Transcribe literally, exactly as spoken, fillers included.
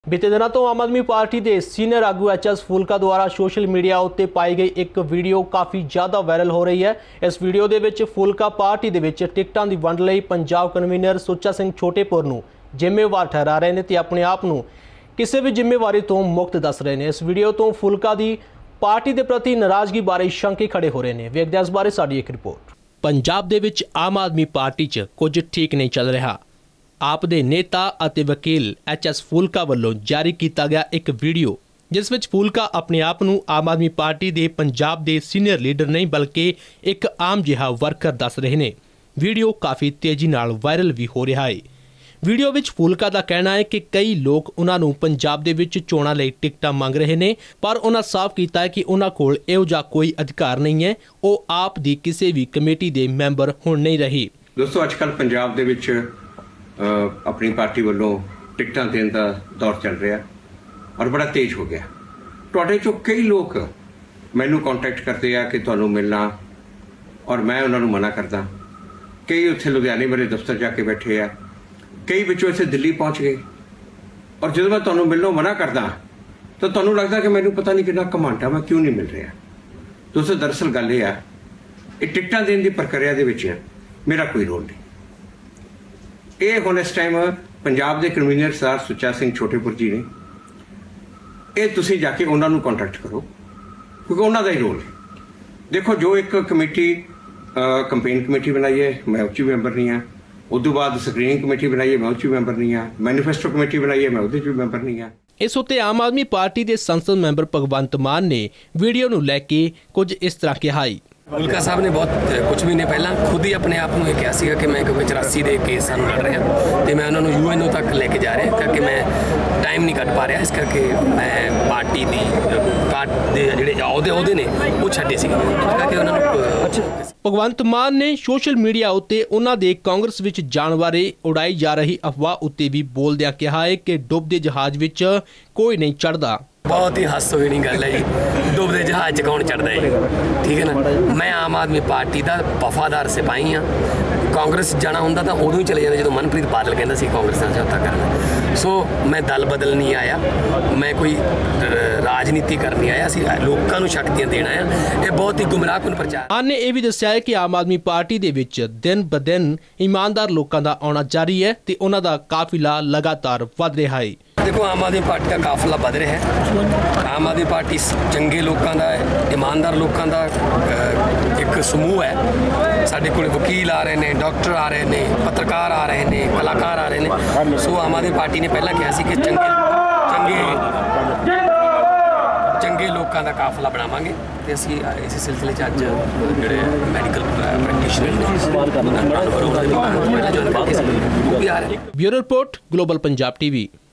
बीते दिनों तो आम आदमी पार्टी के सीनियर आगू एच एस फुलका द्वारा सोशल मीडिया उत्ते पाई गई एक वीडियो काफ़ी ज़्यादा वायरल हो रही है। इस वीडियो के विच फुलका पार्टी के विच टिकटां दी वंड लई पंजाब कन्वीनर सुच्चा सिंह छोटेपुर नूं जिम्मेवार ठहरा रहे हैं ते अपने आप नूं किसी भी जिम्मेवारी तो मुक्त दस रहे हैं। इस वीडियो तो फुलका की पार्टी के प्रति नाराज़गी बारे शंके खड़े हो रहे हैं। वेखदे इस बारे साडी एक रिपोर्ट। पंजाब दे विच आम आदमी पार्टी च कुछ ठीक नहीं चल रहा। आप दे नेता अते वकील एच एस फुलका वालों जारी किया गया एक वीडियो जिस विच फुलका अपने आप नूं आम आदमी पार्टी दे पंजाब दे सीनियर लीडर नहीं बल्कि एक आम जिहा वर्कर दस रहे हैं। वीडियो काफ़ी तेज़ी नाल वायरल भी हो रहा है। वीडियो विच फुलका का कहना है कि कई लोग उन्होंने पंजाब दे विच चोणां लई टिकटां मंग रहे हैं, पर उन्होंने साफ किया है कि उन्होंने कोल इहो जिहा कोई अधिकार नहीं है। वो आप दी किसी भी कमेटी के मैंबर हुण नहीं रही। दोस्तों, अजकल पंजाब दे विच अपनी पार्टी वालों टिकटां देने का दौर चल रहा और बड़ा तेज हो गया। तुहाडे चों कई लोग मैनू कॉन्टैक्ट करते हैं कि तुहानूं मिलना और मैं उन्होंने मना करदा। कई उत्थे लुधियाने मेरे दफ्तर जाके बैठे हैं, कई विचों इत्थे दिल्ली पहुँच गए और जो मैं तुहानूं मिलनों मना करदा तो तुहानूं लगदा कि मैनूं पता नहीं कितना घमंड आ, मैं क्यों नहीं मिल रहा। दोस्तों, दरअसल गल ये आ, ये टिकटां देने की प्रक्रिया दे विच मेरा कोई रोल नहीं। ये हुण इस टाइम पंजाब के कन्वीनर सरदार सुच्चा सिंह छोटेपुर जी ने, ये तुसीं जाके उन्होंने कॉन्टैक्ट करो क्योंकि उन्हों का ही रोल है। देखो, जो एक कमेटी कंपेन कमेटी बनाई है, मैं उच्च मैंबर नहीं हाँ। उस बाद स्क्रीनिंग कमेटी बनाई है, मैं उच्च मैंबर नहीं हाँ। मैनीफेस्टो कमेटी बनाई है, मैं उहदे च मैंबर नहीं हाँ। इस उत्ते आम आदमी पार्टी के संसद मैंबर भगवंत मान ने वीडियो नूं लैके कुछ इस तरह कहा। फुलका साहब ने बहुत कुछ महीने पहला खुद ही अपने आप को कहा सीगा कि मैं क्योंकि चौरासी के केस सानू लड़ रहा तो मैं उन्होंने यू एन ओ तक लेके जा रहा करके मैं टाइम नहीं कट पा रहा, इस करके मैं पार्टी की कार्ड के जोड़े अहदे अहदे ने वो छड्डे सी करके उन्होंने। भगवंत मान ने सोशल मीडिया उत्ते उन्हां दे कांग्रेस विच जाण बारे उड़ाई जा रही अफवाह उत्ते भी बोलदिआं कहा है कि डुबदे जहाज विच कोई नहीं चढ़दा। बहुत ही हास्य होनी गल है जी, डुबदे जहाज च कौन चढ़ता है, ठीक है ना। मैं आम आदमी पार्टी का वफादार सिपाही हाँ। कांग्रेस जाना होंदा तो उदों ही चले जाते जो मनप्रीत बादल कहता सी कांग्रेस नाल समझौता करना। सो मैं दल बदल नहीं आया, मैं कोई राजनीति करनी आया, सी लोगों को शक्तियां देना आया। ये बहुत ही गुमराहकुन प्रचार। मान ने यह भी दस्सिया है कि आम आदमी पार्टी दे विच दिन ब दिन ईमानदार लोगों का आना जारी है ते उन्हां दा काफिला लगातार वध रहा है। देखो, आम आदमी पार्टी का काफिला बढ़ रहा है। आम आदमी पार्टी चंगे लोगों का, ईमानदार लोगों का एक समूह है। साढ़े कोल वकील आ रहे हैं, डॉक्टर आ रहे हैं, पत्रकार आ रहे हैं, कलाकार आ रहे हैं। सो आम आदमी पार्टी ने पहला कहा कि चंगे चंगे चंगे लोगों का काफिला बनावांगे ते असीं इस सिलसिले च अज जिहड़े मैडिकल प्रैक्टिशनर ने bureau report global Punjab TV.